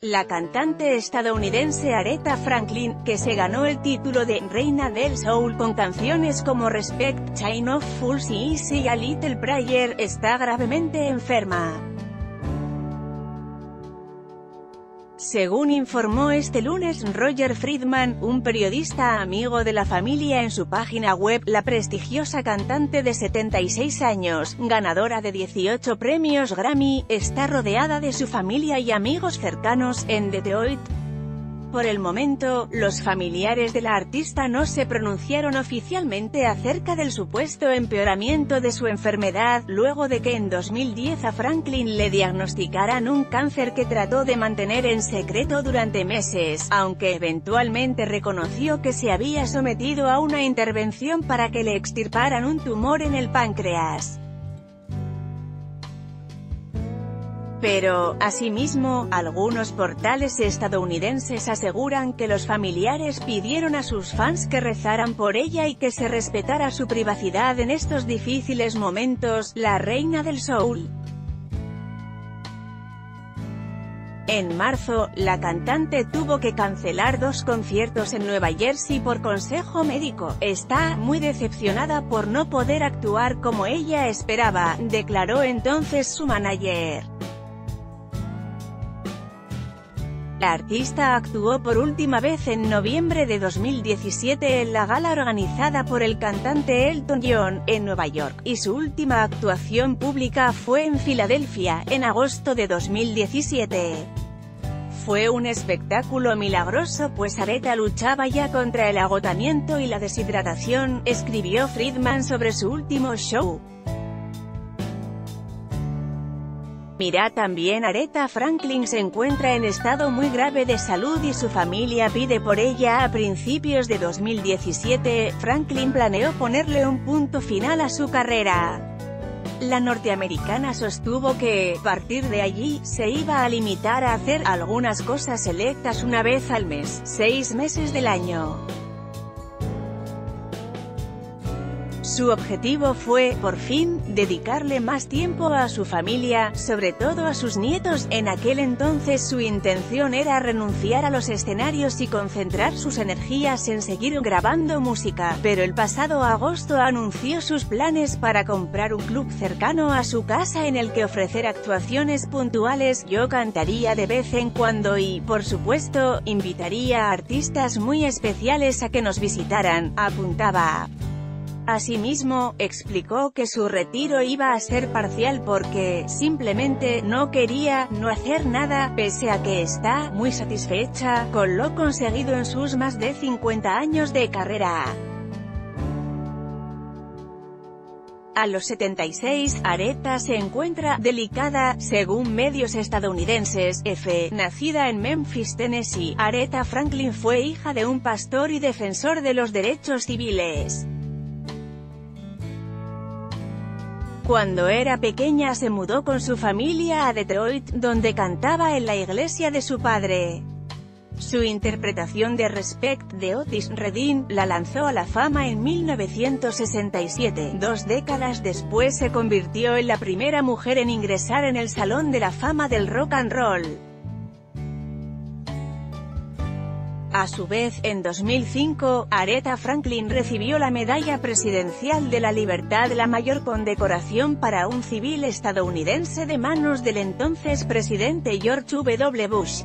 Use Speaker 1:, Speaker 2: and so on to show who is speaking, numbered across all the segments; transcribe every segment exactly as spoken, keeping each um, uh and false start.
Speaker 1: La cantante estadounidense Aretha Franklin, que se ganó el título de Reina del Soul con canciones como Respect, Chain of Fools y Easy a Little Prayer, está gravemente enferma. Según informó este lunes Roger Friedman, un periodista amigo de la familia en su página web, la prestigiosa cantante de setenta y seis años, ganadora de dieciocho premios Grammy, está rodeada de su familia y amigos cercanos, en Detroit. Por el momento, los familiares de la artista no se pronunciaron oficialmente acerca del supuesto empeoramiento de su enfermedad, luego de que en dos mil diez a Franklin le diagnosticaran un cáncer que trató de mantener en secreto durante meses, aunque eventualmente reconoció que se había sometido a una intervención para que le extirparan un tumor en el páncreas. Pero, asimismo, algunos portales estadounidenses aseguran que los familiares pidieron a sus fans que rezaran por ella y que se respetara su privacidad en estos difíciles momentos. La reina del soul. En marzo, la cantante tuvo que cancelar dos conciertos en Nueva Jersey por consejo médico. Está muy decepcionada por no poder actuar como ella esperaba, declaró entonces su manager. La artista actuó por última vez en noviembre de dos mil diecisiete en la gala organizada por el cantante Elton John, en Nueva York, y su última actuación pública fue en Filadelfia, en agosto de dos mil diecisiete. Fue un espectáculo milagroso pues Aretha luchaba ya contra el agotamiento y la deshidratación, escribió Friedman sobre su último show. Mira también Aretha Franklin se encuentra en estado muy grave de salud y su familia pide por ella. A principios de dos mil diecisiete, Franklin planeó ponerle un punto final a su carrera. La norteamericana sostuvo que, a partir de allí, se iba a limitar a hacer algunas cosas selectas una vez al mes, seis meses del año. Su objetivo fue, por fin, dedicarle más tiempo a su familia, sobre todo a sus nietos. En aquel entonces su intención era renunciar a los escenarios y concentrar sus energías en seguir grabando música, pero el pasado agosto anunció sus planes para comprar un club cercano a su casa en el que ofrecer actuaciones puntuales. Yo cantaría de vez en cuando y, por supuesto, invitaría a artistas muy especiales a que nos visitaran, apuntaba. Asimismo, explicó que su retiro iba a ser parcial porque, simplemente, no quería no hacer nada, pese a que está muy satisfecha con lo conseguido en sus más de cincuenta años de carrera. A los setenta y seis, Aretha se encuentra delicada, según medios estadounidenses. F. Nacida en Memphis, Tennessee, Aretha Franklin fue hija de un pastor y defensor de los derechos civiles. Cuando era pequeña se mudó con su familia a Detroit, donde cantaba en la iglesia de su padre. Su interpretación de Respect de Otis Redding la lanzó a la fama en mil novecientos sesenta y siete. Dos décadas después se convirtió en la primera mujer en ingresar en el Salón de la Fama del Rock and Roll. A su vez, en dos mil cinco, Aretha Franklin recibió la Medalla Presidencial de la Libertad, la mayor condecoración para un civil estadounidense de manos del entonces presidente George W. Bush.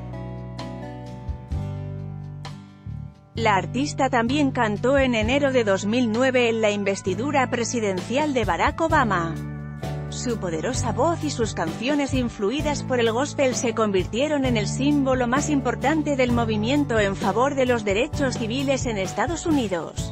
Speaker 1: La artista también cantó en enero de dos mil nueve en la investidura presidencial de Barack Obama. Su poderosa voz y sus canciones influidas por el gospel se convirtieron en el símbolo más importante del movimiento en favor de los derechos civiles en Estados Unidos.